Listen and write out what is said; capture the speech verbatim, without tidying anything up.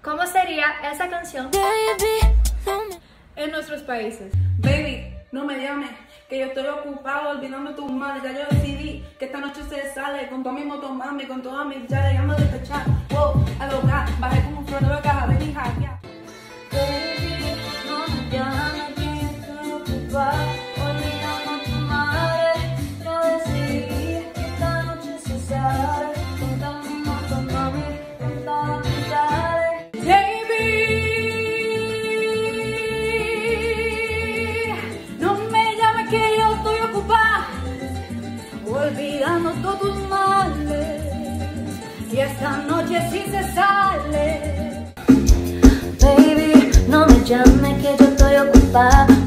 ¿Cómo sería esa canción en nuestros países? Baby, no me llames, que yo estoy ocupado olvidando tus males. Ya yo decidí que esta noche se sale con toda mi motomami, con todas mis llaves. Ya me despechar, wow, a loca, bajé como un florero de caja, ven y hackea. Baby, no me llames, que yo estoy ocupada olvidando tu madre. Yo decidí que esta noche se sale con toda mi motomami, con todas mis llaves. Olvidando todos tus males, y esta noche sí se sale. Baby, no me llames que yo estoy ocupada